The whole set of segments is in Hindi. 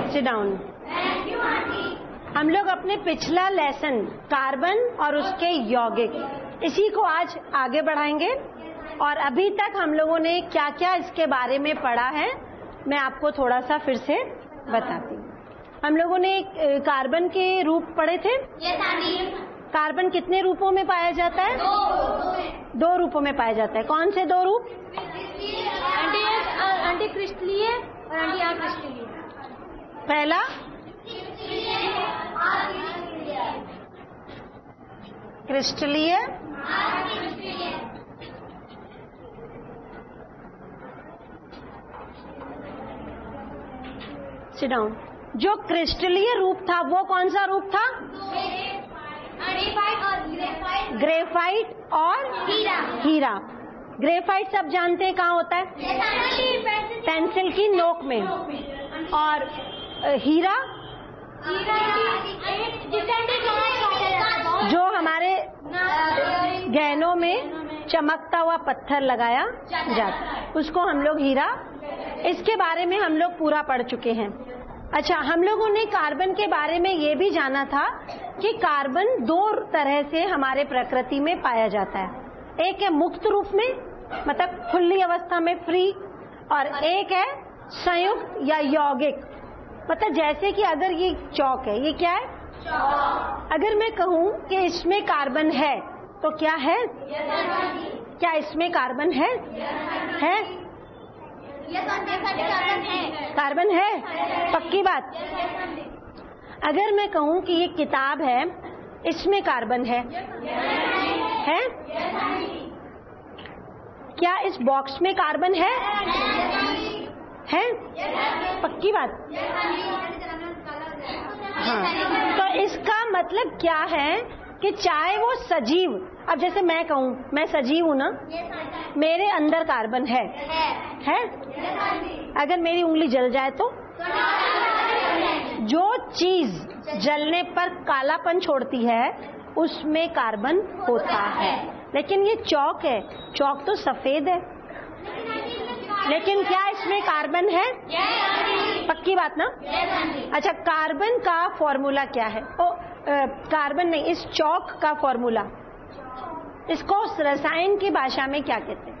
Sit down. हम लोग अपने पिछला लेसन कार्बन और उसके यौगिक, इसी को आज आगे बढ़ाएंगे। और अभी तक हम लोगों ने क्या क्या इसके बारे में पढ़ा है मैं आपको थोड़ा सा फिर से बताती हूँ। हम लोगों ने कार्बन के रूप पढ़े थे। कार्बन कितने रूपों में पाया जाता है? दो रूपों में पाया जाता है। कौन से दो रूप? एंटी क्रिस्टलीय और एंटी अक्रिस्टलीय। पहला क्रिस्टलीय, सिट डाउन। जो क्रिस्टलीय रूप था वो कौन सा रूप था? ग्रेफाइट और हीरा। ग्रेफाइट सब जानते हैं कहाँ होता है? पेंसिल की नोक में। और हीरा जो हमारे गहनों में चमकता हुआ पत्थर लगाया जाता है, उसको हम लोग हीरा। इसके बारे में हम लोग पूरा पढ़ चुके हैं। अच्छा, हम लोगों ने कार्बन के बारे में ये भी जाना था कि कार्बन दो तरह से हमारे प्रकृति में पाया जाता है। एक है मुक्त रूप में, मतलब खुली अवस्था में, फ्री, और एक है संयुक्त या यौगिक। मतलब जैसे कि अगर ये चौक है, ये क्या है? अगर मैं कहूँ कि इसमें कार्बन है तो क्या है? क्या इसमें कार्बन है? कार्बन है, पक्की बात। अगर मैं कहूँ कि ये किताब है, इसमें कार्बन है? क्या इस बॉक्स में कार्बन है? पक्की बात। हाँ, तो इसका मतलब क्या है कि चाहे वो सजीव, अब जैसे मैं कहूँ मैं सजीव हूँ ना, मेरे अंदर कार्बन है? अगर मेरी उंगली जल जाए तो? जो चीज जलने पर कालापन छोड़ती है उसमें कार्बन होता है। लेकिन ये चौक है, चौक तो सफेद है, लेकिन क्या इसमें कार्बन है? पक्की बात ना? अच्छा, कार्बन का फॉर्मूला क्या है? कार्बन नहीं, इस चौक का फॉर्मूला, इसको रसायन की भाषा में क्या कहते हैं?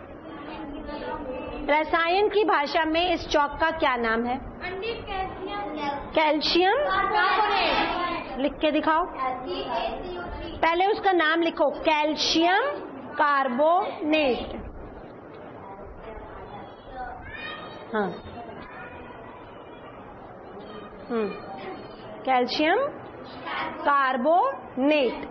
रसायन की भाषा में इस चौक का क्या नाम है? कैल्शियम। लिख के दिखाओ, पहले उसका नाम लिखो, कैल्शियम कार्बोनेट। हाँ, कैल्शियम कार्बोनेट।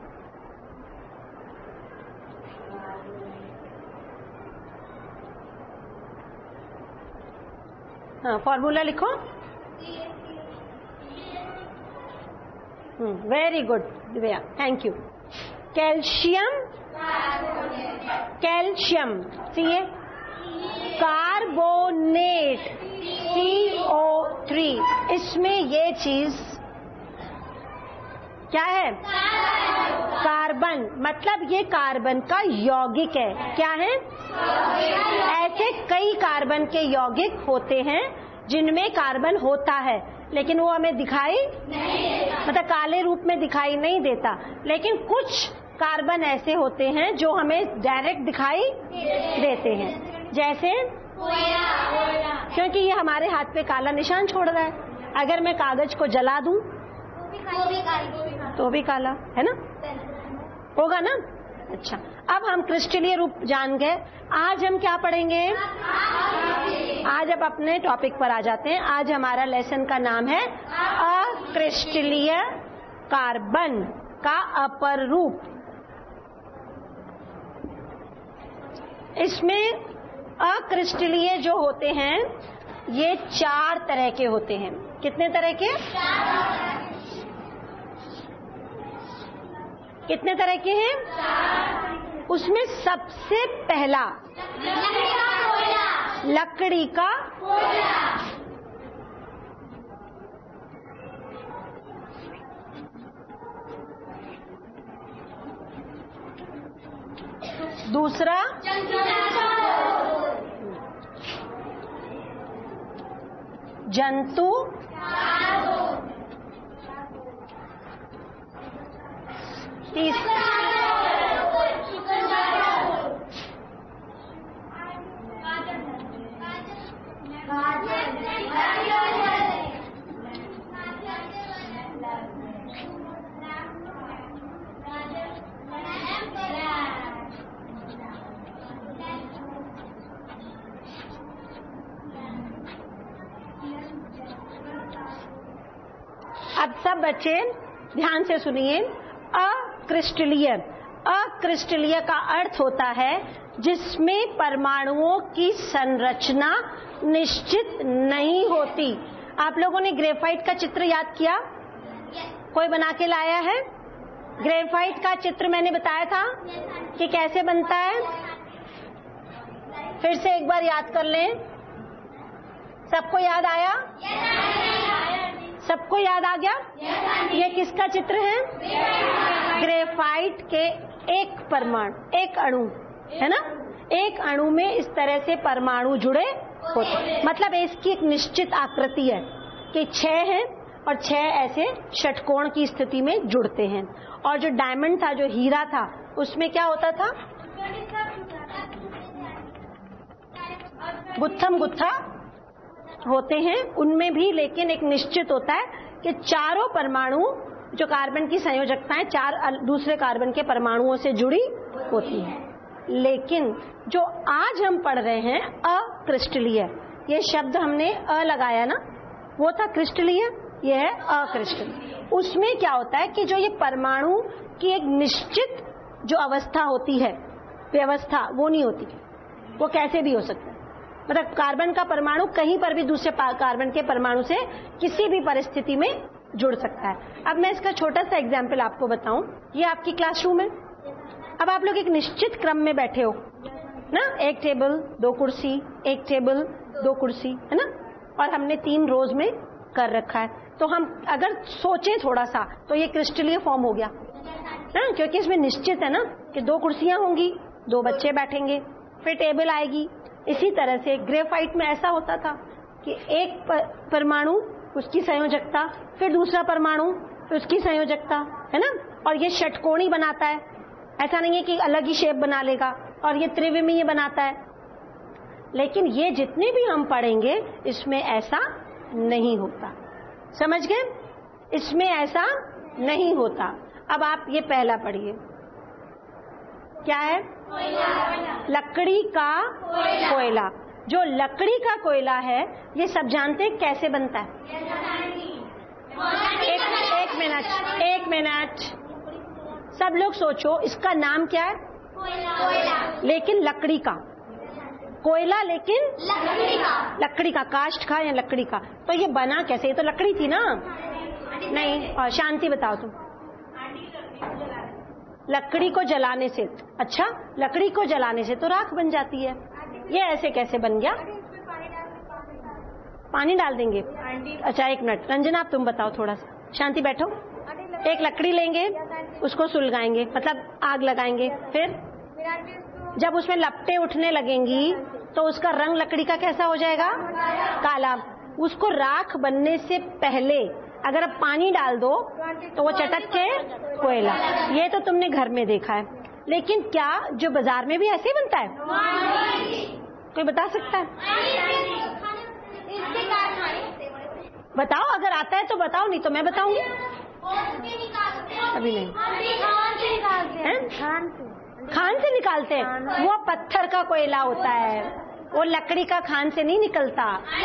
हाँ, फॉर्मूला लिखो। Very good Divya, thank you. Calcium, calcium C carbonate CO3, इसमें ये चीज क्या है? कार्बन। मतलब ये कार्बन का यौगिक है। क्या है? ऐसे कई कार्बन के यौगिक होते हैं जिनमें कार्बन होता है, लेकिन वो हमें दिखाई मतलब काले रूप में दिखाई नहीं देता। लेकिन कुछ कार्बन ऐसे होते हैं जो हमें डायरेक्ट दिखाई देते हैं, जैसे क्योंकि ये हमारे हाथ पे काला निशान छोड़ रहा है। अगर मैं कागज को जला दूं तो भी काला है ना, होगा ना? अच्छा, अब हम क्रिस्टलीय रूप जान गए। आज हम क्या पढ़ेंगे? आज अब अपने टॉपिक पर आ जाते हैं। आज हमारा लेसन का नाम है अक्रिस्टलीय कार्बन का अपर रूप। इसमें अक्रिस्टलीय जो होते हैं ये 4 तरह के होते हैं। कितने तरह के? कितने तरह के हैं? उसमें सबसे पहला लकड़ी का कोयला। दूसरा जंतु अब सब बच्चे ध्यान से सुनिए। अक्रिस्टलीय, अक्रिस्टलीय का अर्थ होता है जिसमें परमाणुओं की संरचना निश्चित नहीं होती। आप लोगों ने ग्रेफाइट का चित्र याद किया? कोई बना के लाया है? ग्रेफाइट का चित्र मैंने बताया था कि कैसे बनता है। फिर से एक बार याद कर लें। सबको याद आया? सबको याद आ गया? ये किसका चित्र है? ग्रेफाइट के एक परमाणु, एक अणु है ना। एक अणु में इस तरह से परमाणु जुड़े होते, मतलब इसकी एक निश्चित आकृति है कि 6 हैं और 6 ऐसे षटकोण की स्थिति में जुड़ते हैं। और जो डायमंड था, जो हीरा था, उसमें क्या होता था? गुत्थम गुत्था होते हैं उनमें भी, लेकिन एक निश्चित होता है कि चारों परमाणु जो कार्बन की संयोजकताएं 4 दूसरे कार्बन के परमाणुओं से जुड़ी होती है। लेकिन जो आज हम पढ़ रहे हैं अक्रिस्टलीय, ये शब्द हमने लगाया ना, वो था क्रिस्टलीय, ये है अक्रिस्टलीय। उसमें क्या होता है कि जो ये परमाणु की एक निश्चित जो अवस्था होती है, व्यवस्था, वो नहीं होती। वो कैसे भी हो सकता है, मतलब कार्बन का परमाणु कहीं पर भी दूसरे कार्बन के परमाणु से किसी भी परिस्थिति में जुड़ सकता है। अब मैं इसका छोटा सा एग्जाम्पल आपको बताऊं। ये आपकी क्लासरूम है। अब आप लोग एक निश्चित क्रम में बैठे हो ना, एक टेबल 2 कुर्सी, एक टेबल 2 कुर्सी, है ना। और हमने 3 रोज में कर रखा है। तो हम अगर सोचें थोड़ा सा तो ये क्रिस्टलीय फॉर्म हो गया ना, क्योंकि इसमें निश्चित है ना कि 2 कुर्सियां होंगी, 2 बच्चे बैठेंगे, फिर टेबल आएगी। इसी तरह से ग्रेफाइट में ऐसा होता था कि एक परमाणु, उसकी संयोजकता, फिर दूसरा परमाणु, फिर उसकी संयोजकता, है ना। और ये षटकोणी बनाता है, ऐसा नहीं है कि अलग ही शेप बना लेगा। और ये त्रिविमीय बनाता है। लेकिन ये जितने भी हम पढ़ेंगे इसमें ऐसा नहीं होता। समझ गए? इसमें ऐसा नहीं होता। अब आप ये पहला पढ़िए, क्या है? लकड़ी का कोयला। जो लकड़ी का कोयला है, ये सब जानते हैं कैसे बनता है? एक मिनट, सब लोग सोचो, इसका नाम क्या है? कोयला। लेकिन लकड़ी का कोयला, लेकिन लकड़ी का काष्ठ का या लकड़ी का। तो ये बना कैसे? ये तो लकड़ी थी ना। नहीं, और शांति बताओ तुम। लकड़ी को जलाने से, अच्छा, लकड़ी को जलाने से तो राख बन जाती है। ये ऐसे कैसे बन गया? पानी डाल देंगे। अच्छा एक मिनट, रंजना तुम बताओ थोड़ा सा। शांति बैठो। एक लकड़ी लेंगे, उसको सुलगाएंगे, मतलब आग लगाएंगे, फिर जब उसमें लपटें उठने लगेंगी तो उसका रंग लकड़ी का कैसा हो जाएगा? काला। उसको राख बनने से पहले अगर आप पानी डाल दो तो वो चटक के कोयला। ये तो तुमने घर में देखा है, लेकिन क्या जो बाजार में भी ऐसे ही बनता है? कोई बता सकता है? बताओ, अगर आता है तो बताओ, नहीं तो मैं बताऊंगी। अभी नहीं। खान से निकालते हैं? वो पत्थर का कोयला होता है, वो लकड़ी का खान से नहीं निकलता।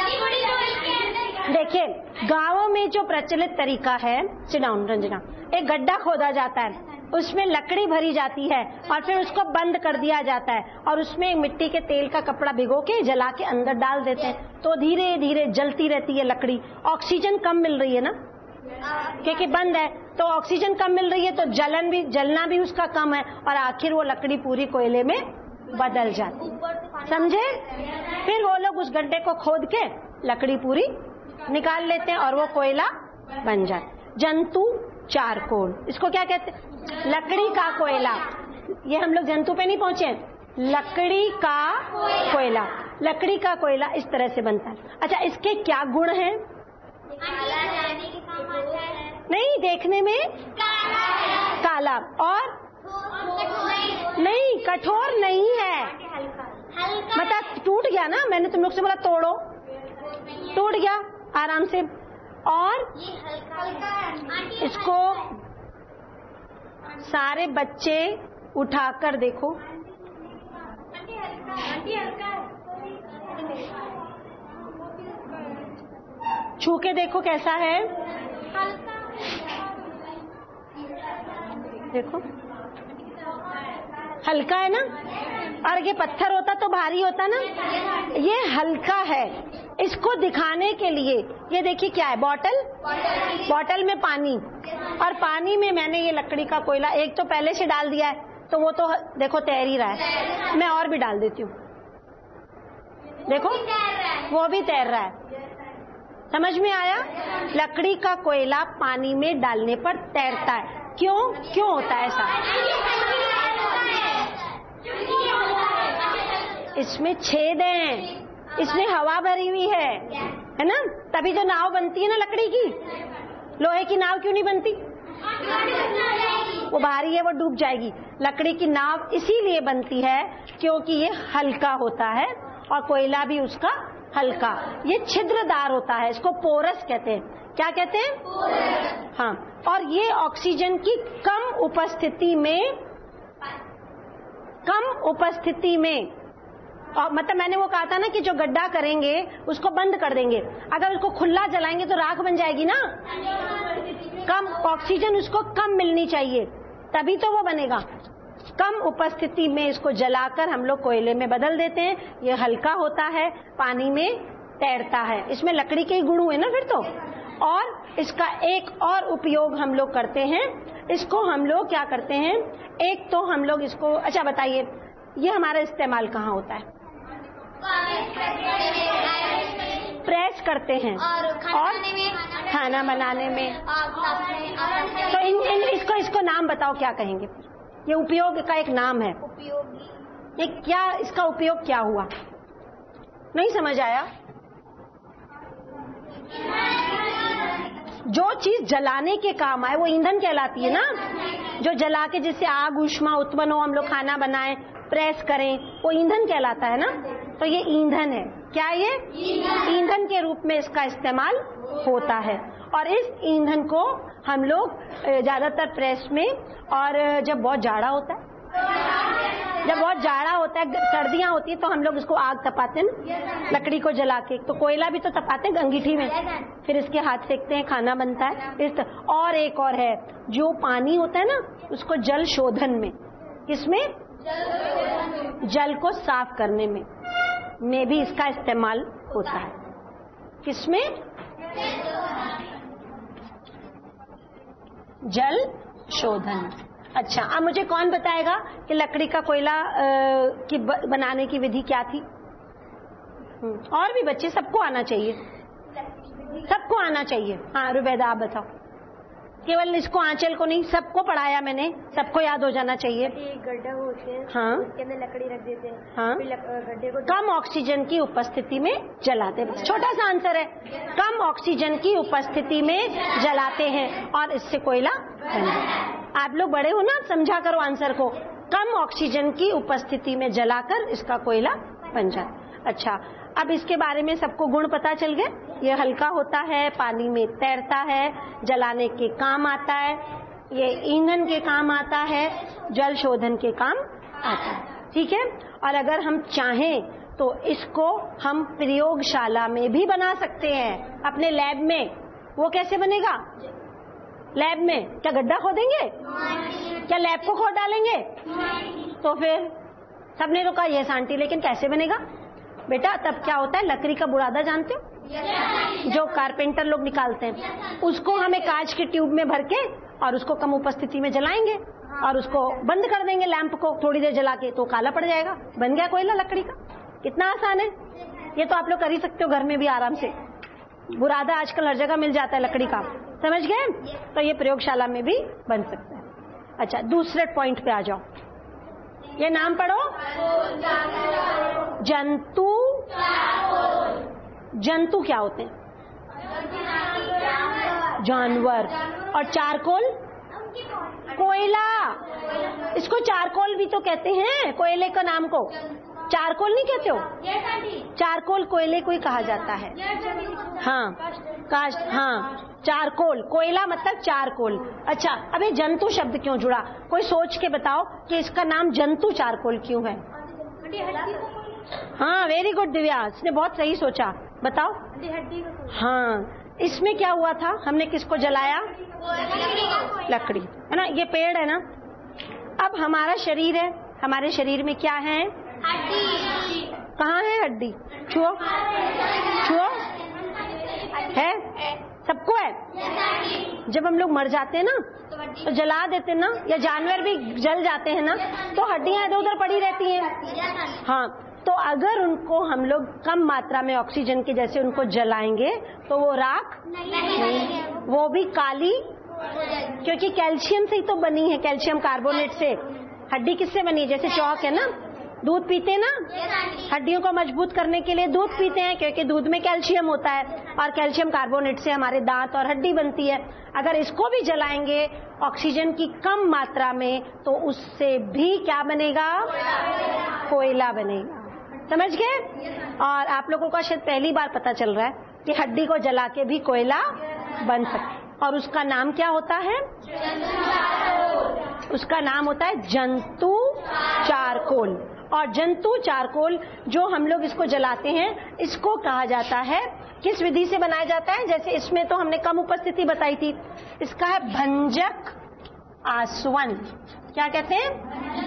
देखिए, गांवों में जो प्रचलित तरीका है, सिडाउन रंजना, एक गड्ढा खोदा जाता है, उसमें लकड़ी भरी जाती है और फिर उसको बंद कर दिया जाता है और उसमें मिट्टी के तेल का कपड़ा भिगो के जला के अंदर डाल देते हैं, तो धीरे धीरे जलती रहती है लकड़ी। ऑक्सीजन कम मिल रही है ना, क्योंकि बंद है, तो ऑक्सीजन कम मिल रही है तो जलना भी उसका कम है, और आखिर वो लकड़ी पूरी कोयले में बदल जाती। समझे? फिर वो लोग उस गड्ढे को खोद के लकड़ी पूरी निकाल लेते हैं और वो कोयला बन जाए। जंतु चारकोल, इसको क्या कहते हैं? लकड़ी का कोयला। ये हम लोग जंतु पे नहीं पहुंचे, लकड़ी का कोयला। लकड़ी का कोयला इस तरह से बनता है। अच्छा, इसके क्या गुण हैं? नहीं, देखने में काला और नहीं, कठोर नहीं है, मतलब टूट गया ना, मैंने तुम लोग से बोला तोड़ो, टूट गया आराम से। और इसको सारे बच्चे उठाकर देखो, छू के देखो कैसा है, देखो हल्का है ना। और ये पत्थर होता तो भारी होता ना, ये हल्का है। इसको दिखाने के लिए ये देखिए क्या है, बॉटल, बॉटल में पानी, और पानी में मैंने ये लकड़ी का कोयला एक तो पहले से डाल दिया है, तो वो तो देखो तैर ही रहा है, मैं और भी डाल देती हूँ, देखो वो भी तैर रहा है। समझ में आया? लकड़ी का कोयला पानी में डालने पर तैरता है। क्यों? क्यों होता है ऐसा? इसमें छेद हैं, इसमें हवा भरी हुई है ना, तभी तो नाव बनती है ना लकड़ी की। लोहे की नाव क्यों नहीं बनती? वो भारी है, वो डूब जाएगी। लकड़ी की नाव इसीलिए बनती है क्योंकि ये हल्का होता है, और कोयला भी उसका हल्का, ये छिद्रदार होता है, इसको पोरस कहते हैं। क्या कहते हैं? पोरस। हाँ, और ये ऑक्सीजन की कम उपस्थिति में और मतलब मैंने वो कहा था ना कि जो गड्ढा करेंगे उसको बंद कर देंगे, अगर उसको खुला जलाएंगे तो राख बन जाएगी ना। कम ऑक्सीजन उसको कम मिलनी चाहिए, तभी तो वो बनेगा। कम उपस्थिति में इसको जलाकर हम लोग कोयले में बदल देते हैं। ये हल्का होता है, पानी में तैरता है, इसमें लकड़ी के ही गुण हुए ना फिर तो। और इसका एक और उपयोग हम लोग करते हैं, इसको हम लोग क्या करते हैं, एक तो हम लोग इसको, अच्छा बताइए ये हमारा इस्तेमाल कहाँ होता है? प्रेस करते हैं और खाना बनाने में। तो इसको नाम बताओ, क्या कहेंगे? ये उपयोग का एक नाम है, ये क्या, इसका उपयोग क्या हुआ? नहीं समझ आया? जो चीज जलाने के काम आए वो ईंधन कहलाती है ना, जो जला के जिससे आग ऊष्मा उत्पन्न हो, हम लोग खाना बनाएं, प्रेस करें, वो ईंधन कहलाता है ना। तो ये ईंधन है। क्या ये? ईंधन के रूप में इसका इस्तेमाल होता है। और इस ईंधन को हम लोग ज्यादातर प्रेस में, और जब बहुत जाड़ा होता है, सर्दियां होती है, तो हम लोग इसको आग तपाते हैं लकड़ी को जला के। तो कोयला भी तो तपाते हैं अंगीठी में, फिर इसके हाथ सेकते हैं, खाना बनता है। और एक और है, जो पानी होता है ना उसको जल शोधन में, किसमें? जल को साफ करने में भी इसका इस्तेमाल होता है। किसमें? जल शोधन। अच्छा, अब मुझे कौन बताएगा कि लकड़ी का कोयला की बनाने की विधि क्या थी? और भी बच्चे, सबको आना चाहिए, सबको आना चाहिए। हाँ रुबैदा आप बताओ। केवल इसको आंचल को नहीं, सबको पढ़ाया मैंने, सबको याद हो जाना चाहिए। गड्ढा होते हैं, हाँ, उसके अंदर लकड़ी रख देते हैं, हाँ, गड्ढे को कम ऑक्सीजन की उपस्थिति में जलाते हैं। छोटा सा आंसर है, कम ऑक्सीजन की उपस्थिति में जलाते हैं और इससे कोयला बनता। आप लोग बड़े हो ना, समझा करो आंसर को। कम ऑक्सीजन की उपस्थिति में जलाकर इसका कोयला बन जाता। अच्छा, अब इसके बारे में सबको गुण पता चल गए। ये हल्का होता है, पानी में तैरता है, जलाने के काम आता है, ये ईंधन के काम आता है, जल शोधन के काम आता है। ठीक है। और अगर हम चाहें तो इसको हम प्रयोगशाला में भी बना सकते हैं, अपने लैब में। वो कैसे बनेगा? लैब में क्या गड्ढा खोदेंगे? क्या लैब को खोद डालेंगे? तो फिर सबने तो कहा यस आंटी, लेकिन कैसे बनेगा बेटा? तब क्या होता है, लकड़ी का बुरादा जानते हो, जो कारपेंटर लोग निकालते हैं, उसको हमें कांच के ट्यूब में भर के और उसको कम उपस्थिति में जलाएंगे और उसको बंद कर देंगे लैंप को थोड़ी देर जला के, तो काला पड़ जाएगा, बन गया कोयला लकड़ी का। कितना आसान है ये, तो आप लोग कर ही सकते हो घर में भी आराम से। बुरादा आजकल हर जगह मिल जाता है लकड़ी का, समझ गए? तो ये प्रयोगशाला में भी बन सकता है। अच्छा, दूसरे पॉइंट पे आ जाओ। ये नाम पढ़ो, जंतु। जंतु क्या होते हैं? जानवर। और चारकोल कोयला, इसको चारकोल भी तो कहते हैं, कोयले का नाम को चारकोल नहीं कहते हो? चारकोल कोयले को ही कहा जाता है। हाँ काष्ठ, हाँ चारकोल, कोयला मतलब चारकोल। अच्छा, अब ये जंतु शब्द क्यों जुड़ा? कोई सोच के बताओ कि इसका नाम जंतु चारकोल क्यों है? हाँ वेरी गुड दिव्या, इसने बहुत सही सोचा, बताओ। हाँ, इसमें क्या हुआ था? हमने किसको जलाया? लकड़ी, है ना, ये पेड़ है ना। अब हमारा शरीर है, हमारे शरीर में क्या है? हड्डी। कहाँ है हड्डी? छुओ छुओ, है, सबको है। जब हम लोग मर जाते हैं ना तो जला देते हैं ना, या जानवर भी जल जाते हैं ना, तो हड्डियां इधर उधर पड़ी रहती हैं। हाँ, तो अगर उनको हम लोग कम मात्रा में ऑक्सीजन के जैसे उनको जलाएंगे तो वो राख नहीं, वो भी काली, क्योंकि कैल्शियम से ही तो बनी है, कैल्शियम कार्बोनेट से। हड्डी किससे बनी है? जैसे चौक है ना, दूध पीते ना, हड्डियों को मजबूत करने के लिए दूध पीते हैं, क्योंकि दूध में कैल्शियम होता है, और कैल्शियम कार्बोनेट से हमारे दांत और हड्डी बनती है। अगर इसको भी जलाएंगे ऑक्सीजन की कम मात्रा में तो उससे भी क्या बनेगा? कोयला बनेगा। समझ गए? और आप लोगों को शायद पहली बार पता चल रहा है कि हड्डी को जला के भी कोयला बन सकता है, और उसका नाम क्या होता है? उसका नाम होता है जंतु चारकोल। और जंतु चारकोल जो हम लोग इसको जलाते हैं, इसको कहा जाता है, किस विधि से बनाया जाता है? जैसे इसमें तो हमने कम उपस्थिति बताई थी, इसका है भंजक आसवन। क्या कहते हैं?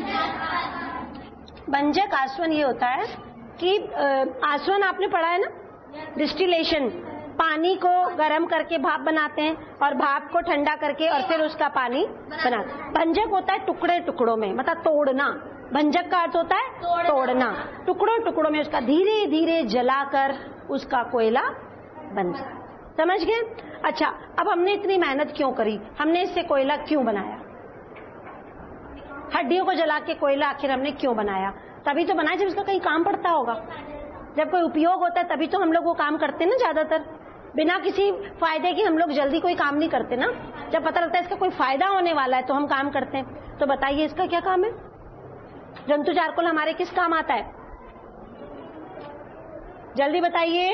भंजक आसवन ये होता है कि आसवन आपने पढ़ा है ना, डिस्टिलेशन, पानी को गर्म करके भाप बनाते हैं और भाप को ठंडा करके और फिर उसका पानी बनाते हैं। भंजक होता है टुकड़े टुकड़ों में, मतलब तोड़ना। भंजक का अर्थ होता है तोड़ना, टुकड़ों टुकड़ों में उसका धीरे धीरे जलाकर उसका कोयला बनता है। समझ गए? अच्छा, अब हमने इतनी मेहनत क्यों करी? हमने इससे कोयला क्यों बनाया? हड्डियों को जला के कोयला आखिर हमने क्यों बनाया? तभी तो बनाया जब इसका कहीं काम पड़ता होगा, जब कोई उपयोग होता है तभी तो हम लोग वो काम करते हैं ना। ज्यादातर बिना किसी फायदे के हम लोग जल्दी कोई काम नहीं करते ना। जब पता लगता है इसका कोई फायदा होने वाला है तो हम काम करते हैं। तो बताइए इसका क्या काम है? जंतु चारकोल हमारे किस काम आता है? जल्दी बताइए।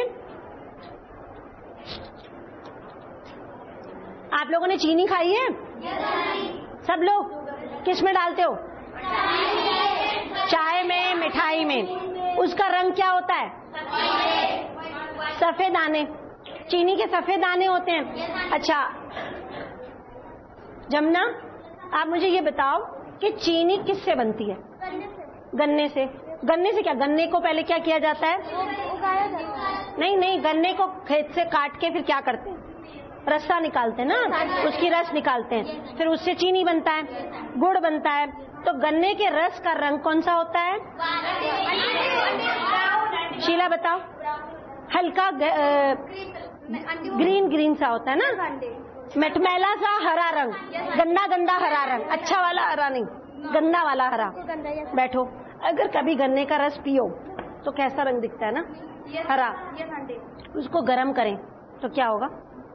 आप लोगों ने चीनी खाई है? सब लोग किस में डालते हो? चाय में, मिठाई में। उसका रंग क्या होता है? सफेद दाने। चीनी के सफेद दाने होते हैं। अच्छा जमुना, आप मुझे ये बताओ कि चीनी किससे बनती है? गन्ने से। गन्ने से क्या? गन्ने को पहले क्या किया जाता है? नहीं नहीं, गन्ने को खेत से काट के फिर क्या करते हैं? रस्सा निकालते हैं ना, उसकी रस निकालते हैं, फिर उससे चीनी बनता है, गुड़ बनता है। तो गन्ने के रस का रंग कौन सा होता है? शीला बताओ। हल्का ग्रीन ग्रीन सा होता है ना, मटमैला सा हरा रंग, गंदा गंदा हरा रंग, अच्छा वाला हरा नहीं, गंदा वाला हरा। बैठो, अगर कभी गन्ने का रस पियो तो कैसा रंग दिखता है ना? हरा। उसको गर्म करें तो क्या होगा?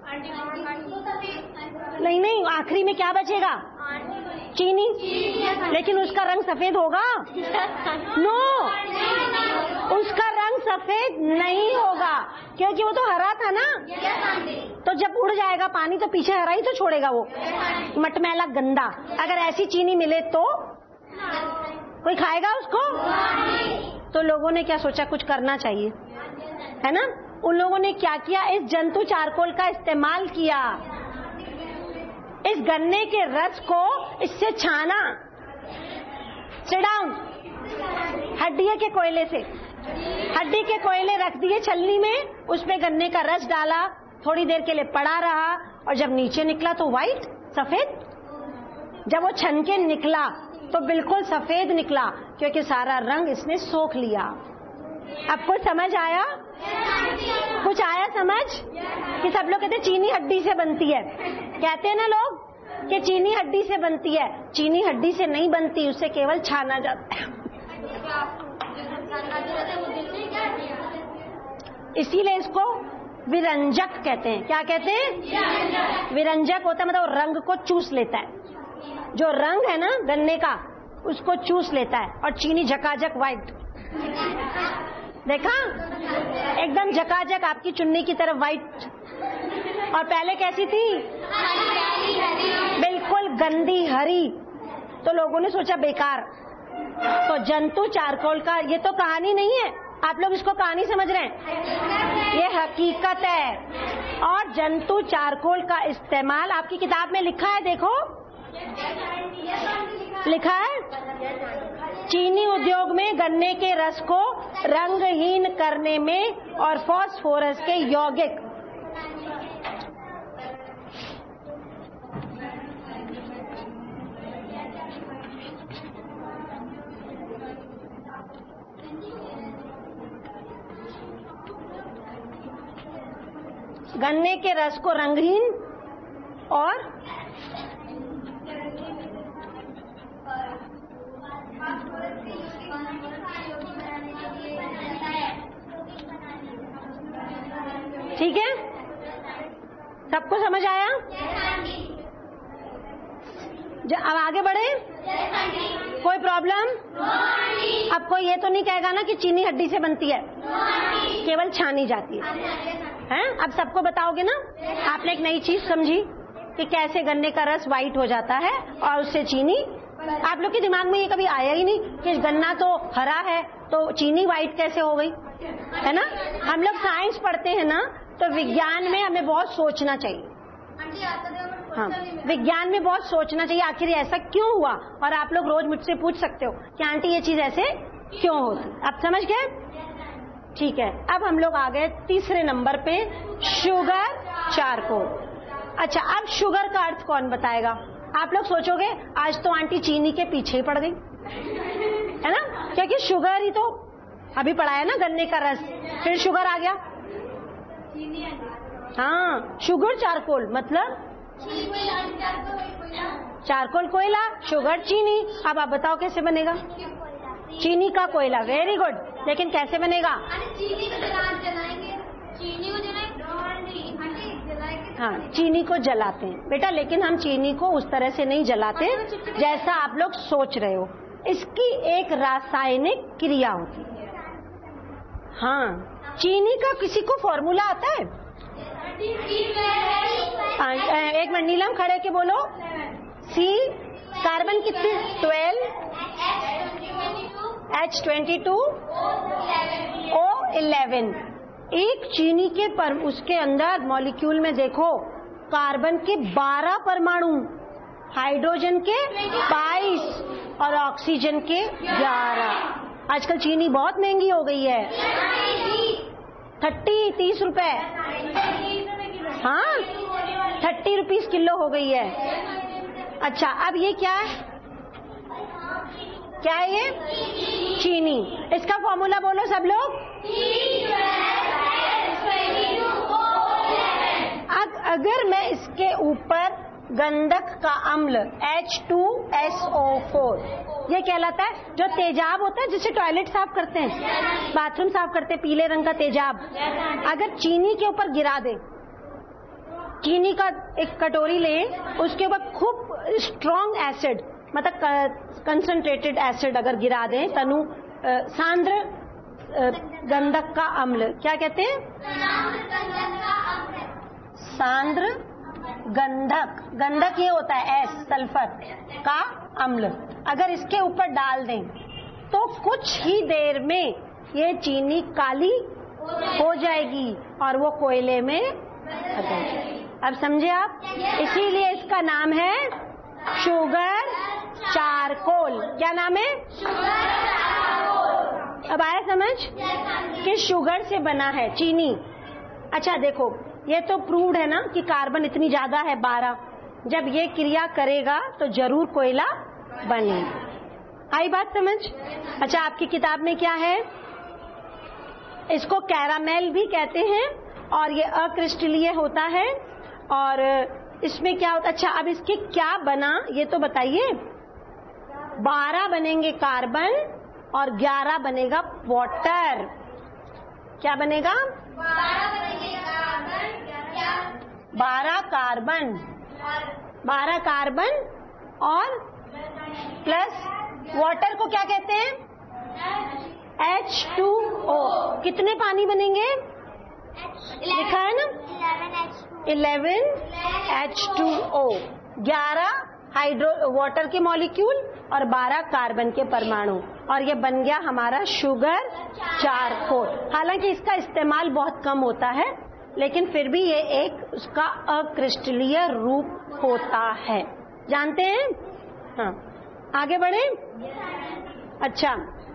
नहीं नहीं, आखिरी में क्या बचेगा? चीनी। लेकिन उसका रंग सफेद होगा? नो, उसका रंग सफेद नहीं होगा, क्योंकि वो तो हरा था ना। तो जब उड़ जाएगा पानी तो पीछे हरा ही तो छोड़ेगा वो, मटमैला गंदा। अगर ऐसी चीनी मिले तो कोई खाएगा उसको? तो लोगों ने क्या सोचा, कुछ करना चाहिए, है ना। उन लोगों ने क्या किया? इस जंतु चारकोल का इस्तेमाल किया, इस गन्ने के रस को इससे छाना। Sit down. हड्डी के कोयले से, हड्डी के कोयले रख दिए छलनी में, उसमें गन्ने का रस डाला, थोड़ी देर के लिए पड़ा रहा, और जब नीचे निकला तो व्हाइट, सफेद। जब वो छन के निकला तो बिल्कुल सफेद निकला, क्योंकि सारा रंग इसने सोख लिया। अब कुछ समझ आया? कुछ आया समझ? कि सब लोग कहते हैं चीनी हड्डी से बनती है, कहते हैं ना लोग कि चीनी हड्डी से बनती है। चीनी हड्डी से नहीं बनती, उसे केवल छाना जाता है। इसीलिए इसको विरंजक कहते हैं। क्या कहते हैं? विरंजक होता है मतलब रंग को चूस लेता है। जो रंग है ना गन्ने का उसको चूस लेता है। और चीनी झकाझक व्हाइट, देखा एकदम झकाझक आपकी चुन्नी की तरफ व्हाइट। और पहले कैसी थी? बिल्कुल गंदी हरी। तो लोगों ने सोचा बेकार। तो जंतु चारकोल का ये तो कहानी नहीं है, आप लोग इसको कहानी समझ रहे हैं, ये हकीकत है। और जंतु चारकोल का इस्तेमाल आपकी किताब में लिखा है, देखो लिखा है, चीनी उद्योग में गन्ने के रस को रंगहीन करने में और फास्फोरस के यौगिक गन्ने के रस को रंगहीन और ठीक है, सबको समझ आया? अब आगे बढ़े, कोई प्रॉब्लम? अब कोई ये तो नहीं कहेगा ना कि चीनी हड्डी से बनती है, केवल छानी जाती है? अब सबको बताओगे ना? आपने एक नई चीज समझी कि कैसे गन्ने का रस व्हाइट हो जाता है और उससे चीनी। आप लोग के दिमाग में ये कभी आया ही नहीं कि गन्ना तो हरा है तो चीनी व्हाइट कैसे हो गई, है ना? हम लोग साइंस पढ़ते हैं ना, तो विज्ञान में हमें बहुत सोचना चाहिए। हाँ, विज्ञान में बहुत सोचना चाहिए आखिर ऐसा क्यों हुआ। और आप लोग रोज मुझसे पूछ सकते हो कि आंटी ये चीज ऐसे क्यों होती। आप समझ गए? ठीक है, अब हम लोग आ गए तीसरे नंबर पे, शुगर चारकोल। अच्छा, अब शुगर का अर्थ कौन बताएगा? आप लोग सोचोगे आज तो आंटी चीनी के पीछे ही पड़ गई, है ना? क्योंकि शुगर ही तो अभी पढ़ाया ना, गन्ने का रस, फिर शुगर आ गया। हाँ, शुगर चारकोल मतलब चारकोल कोयला, शुगर चीनी। अब आप बताओ कैसे बनेगा? चीनी का कोयला, वेरी गुड। लेकिन कैसे बनेगा? हाँ, चीनी को जलाते हैं बेटा, लेकिन हम चीनी को उस तरह से नहीं जलाते जैसा आप लोग सोच रहे हो। इसकी एक रासायनिक क्रिया होती है। हाँ, चीनी का किसी को फॉर्मूला आता है? एक मिनट नीलम, खड़े के बोलो। सी कार्बन कितने? 12, H22, O11। एक चीनी के उसके अंदर मॉलिक्यूल में देखो कार्बन के 12 परमाणु, हाइड्रोजन के 22 और ऑक्सीजन के 11। आजकल चीनी बहुत महंगी हो गई है, 30 रुपए। हाँ, 30 रुपीस किलो हो गई है। अच्छा, अब ये क्या है? क्या है ये? चीनी। इसका फॉर्मूला बोलो सब लोग। अगर मैं इसके ऊपर गंधक का अम्ल H2SO4, ये कहलाता है जो तेजाब होता है जिससे टॉयलेट साफ करते हैं, बाथरूम साफ करते हैं, पीले रंग का तेजाब, अगर चीनी के ऊपर गिरा दे, चीनी का एक कटोरी ले, उसके ऊपर खूब स्ट्रॉन्ग एसिड मतलब कंसंट्रेटेड एसिड अगर गिरा दें, तनु सांद्र गंधक का अम्ल, क्या कहते हैं? सांद्र गंधक, गंधक ये होता है एस, सल्फर का अम्ल, अगर इसके ऊपर डाल दें तो कुछ ही देर में ये चीनी काली हो जाएगी और वो कोयले में खत्म हो जाएगी। अब समझे आप? इसीलिए इसका नाम है शुगर चारकोल। क्या नाम है? अब आया समझ कि शुगर से बना है चीनी। अच्छा देखो, ये तो प्रूव्ड है ना कि कार्बन इतनी ज्यादा है 12, जब ये क्रिया करेगा तो जरूर कोयला बनेगा। आई बात समझ? अच्छा, आपकी किताब में क्या है? इसको कैरामेल भी कहते हैं और ये अक्रिस्टलीय होता है। और इसमें क्या होता? अच्छा, अब इसके क्या बना ये तो बताइए। 12 बनेंगे कार्बन और 11 बनेगा वाटर। क्या बनेगा? 12 बनेंगे कार्बन 12 कार्बन और प्लस वाटर को क्या कहते हैं? H2O। कितने पानी बनेंगे? लिखा है ना 11H2O। 11 वाटर के मॉलिक्यूल और 12 कार्बन के परमाणु, और ये बन गया हमारा शुगर चारकोल। हालांकि इसका इस्तेमाल बहुत कम होता है, लेकिन फिर भी ये एक उसका अक्रिस्टलीय रूप होता है। जानते हैं? हाँ, आगे बढ़े। अच्छा,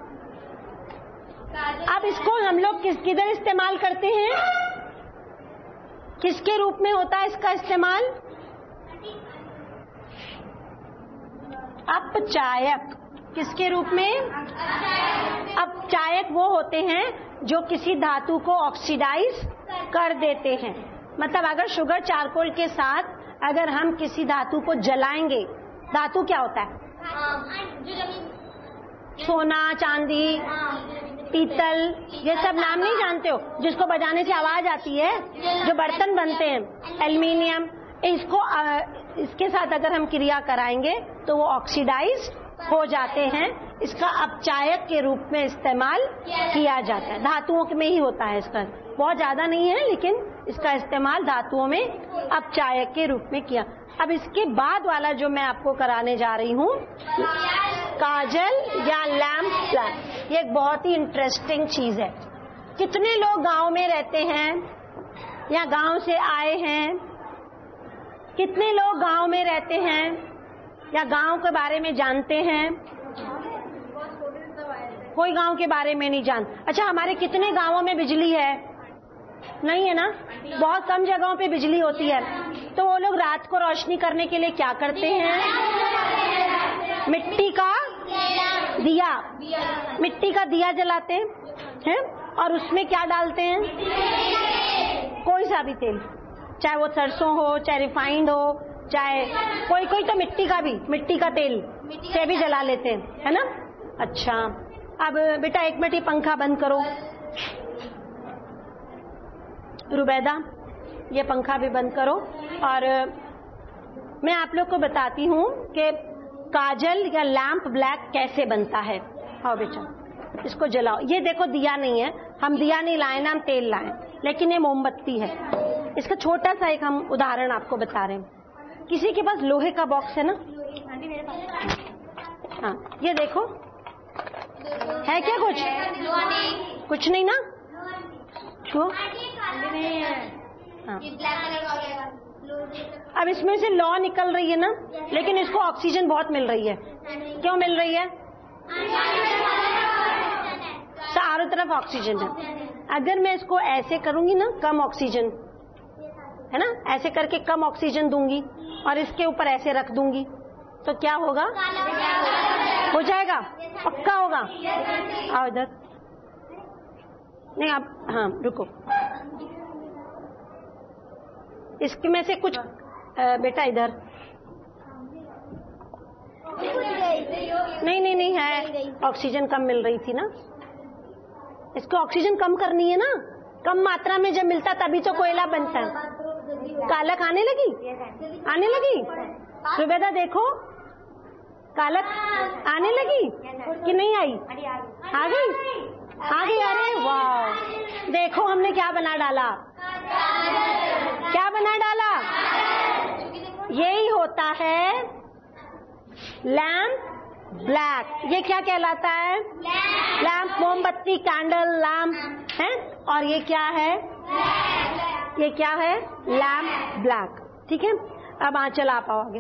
अब इसको हम लोग किधर इस्तेमाल करते हैं? किसके रूप में होता है इसका इस्तेमाल? अपचायक। किसके रूप में? अपचायक वो होते हैं जो किसी धातु को ऑक्सीडाइज कर देते हैं। मतलब अगर शुगर चारकोल के साथ अगर हम किसी धातु को जलाएंगे, धातु क्या होता है? सोना, चांदी, पीतल, ये सब नाम नहीं जानते हो? जिसको बजाने से आवाज आती है, जो बर्तन बनते हैं, एल्युमिनियम, इसके साथ अगर हम क्रिया कराएंगे तो वो ऑक्सीडाइज हो जाते हैं। इसका अपचायक के रूप में इस्तेमाल किया जाता है। धातुओं में ही होता है, इसका बहुत ज्यादा नहीं है, लेकिन इसका इस्तेमाल धातुओं में अपचायक के रूप में किया। अब इसके बाद वाला जो मैं आपको कराने जा रही हूँ, काजल या लैम्प ब्लैक, ये एक बहुत ही इंटरेस्टिंग चीज है। कितने लोग गांव में रहते हैं या गांव से आए हैं? कितने लोग गांव में रहते हैं या गांव के बारे में जानते हैं? कोई गांव के बारे में नहीं जानता। अच्छा, हमारे कितने गांवों में बिजली है? नहीं है ना, बहुत कम जगहों पे बिजली होती है। तो वो लोग रात को रोशनी करने के लिए क्या करते हैं? मिट्टी का दिया जलाते हैं और उसमें क्या डालते हैं? कोई सा भी तेल, चाहे वो सरसों हो, चाहे रिफाइंड हो, चाहे कोई तो मिट्टी का तेल से भी जला लेते हैं, है ना। अच्छा, अब बेटा 1 मिनट ये पंखा बंद करो। रुबैदा, ये पंखा भी बंद करो। और मैं आप लोग को बताती हूँ कि काजल या लैम्प ब्लैक कैसे बनता है। आओ बेटा, इसको जलाओ। ये देखो, दिया नहीं है, हम दिया नहीं लाए ना, हम तेल लाए, लेकिन ये मोमबत्ती है। इसका छोटा सा एक हम उदाहरण आपको बता रहे हैं। किसी के पास लोहे का बॉक्स है ना? हाँ, ये देखो, है क्या कुछ नहीं ना? छुओ। हाँ। अब इसमें से लौ निकल रही है ना, लेकिन इसको ऑक्सीजन बहुत मिल रही है। क्यों मिल रही है? चारों तरफ ऑक्सीजन है। अगर मैं इसको ऐसे करूंगी ना, कम ऑक्सीजन है ना, ऐसे करके कम ऑक्सीजन दूंगी और इसके ऊपर ऐसे रख दूंगी, तो क्या होगा? हो जाएगा, पक्का होगा। आओ इधर। नहीं, आप हाँ रुको। इसके में से कुछ बेटा इधर। नहीं है, ऑक्सीजन कम मिल रही थी ना। इसको ऑक्सीजन कम करनी है ना, कम मात्रा में जब मिलता तभी तो कोयला बनता है। कालक आने लगी। सुबेदा देखो, कालक आने लगी कि नहीं आई? आ गई। अरे वाह, देखो हमने क्या बना डाला। यही होता है लैम्प ब्लैक। ये क्या कहलाता है? लैम्प, मोमबत्ती, कैंडल, लैम्प है। और ये क्या है? Lamp black. ठीक है, अब आंचल आप आओगे।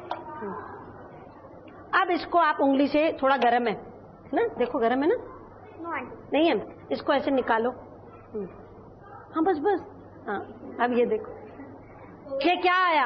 अब इसको आप उंगली से, थोड़ा गर्म है ना, देखो गर्म है ना? नहीं है, इसको ऐसे निकालो। हाँ बस। हाँ, अब ये देखो, ये क्या आया?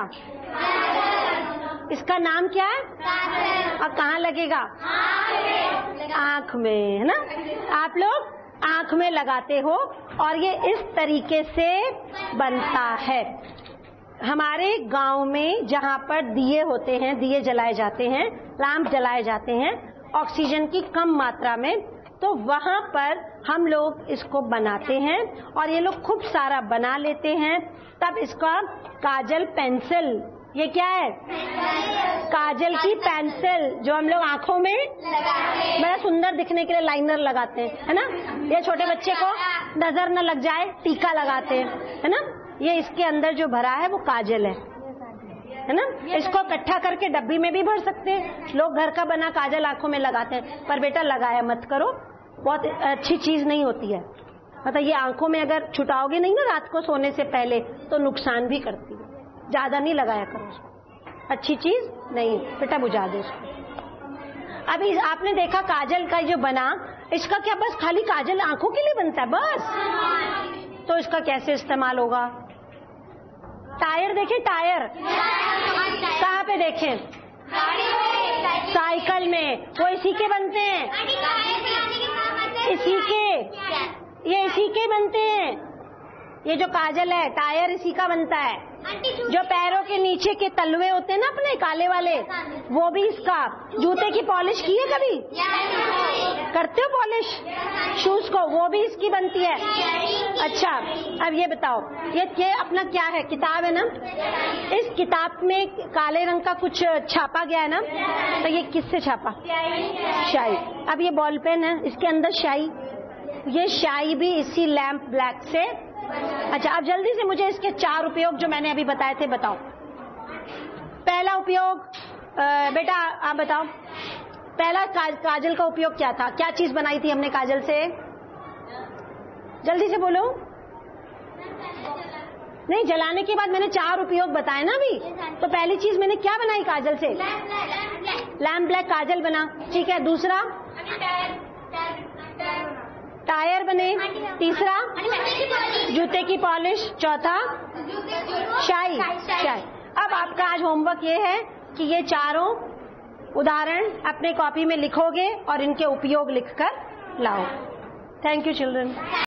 इसका नाम क्या है? और कहाँ लगेगा? आँख में, है ना। आप लोग आँख में लगाते हो और ये इस तरीके से बनता है। हमारे गांव में जहाँ पर दिए होते हैं, दिए जलाए जाते हैं, लैंप जलाए जाते हैं ऑक्सीजन की कम मात्रा में, तो वहां पर हम लोग इसको बनाते हैं और ये लोग खूब सारा बना लेते हैं। तब इसका काजल पेंसिल, ये क्या है? काजल की पेंसिल, जो हम लोग आंखों में बड़ा सुंदर दिखने के लिए लाइनर लगाते हैं, है ना। ये छोटे बच्चे को नजर न लग जाए टीका लगाते हैं, है ना। ये इसके अंदर जो भरा है वो काजल है ना। इसको इकट्ठा करके डब्बी में भी भर सकते हैं। लोग घर का बना काजल आंखों में लगाते हैं, पर बेटा लगाया मत करो, बहुत अच्छी चीज नहीं होती है। मतलब ये आंखों में अगर छुटाओगे नहीं ना रात को सोने से पहले तो नुकसान भी करती है। ज्यादा नहीं लगाया करो उसको, अच्छी चीज नहीं, बेटा बुझा दो उसको। अभी आपने देखा काजल का जो बना, इसका क्या बस खाली काजल आंखों के लिए बनता है बस? तो इसका कैसे इस्तेमाल होगा? टायर देखें, टायर कहाँ पे देखें? साइकिल में, वो इसी के बनते हैं, इसी के, ये इसी के बनते हैं। ये जो काजल है टायर इसी का बनता है। जो पैरों के नीचे के तलवे होते हैं ना अपने काले वाले, वो भी इसका। जूते की पॉलिश की है कभी? करते हो पॉलिश शूज को? वो भी इसकी बनती है। अच्छा, अब ये बताओ, ये अपना क्या है? किताब है ना। इस किताब में काले रंग का कुछ छापा गया है ना, तो ये किससे छापा? स्याही। अब ये बॉल पेन है, इसके अंदर स्याही, ये स्याही भी इसी लैंप ब्लैक से। अच्छा, अब जल्दी से मुझे इसके 4 उपयोग जो मैंने अभी बताए थे बताओ। पहला उपयोग बेटा आप बताओ, पहला काजल का उपयोग क्या था? क्या चीज बनाई थी हमने काजल से? जल्दी से बोलो। नहीं, जलाने के बाद मैंने 4 उपयोग बताए ना अभी। तो पहली चीज मैंने क्या बनाई काजल से? लैम्प ब्लैक काजल बना, ठीक है। दूसरा टायर बने, तीसरा जूते की पॉलिश, चौथा स्याही। अब आपका आज होमवर्क ये है कि ये 4 उदाहरण अपने कॉपी में लिखोगे और इनके उपयोग लिखकर लाओ। Thank you children.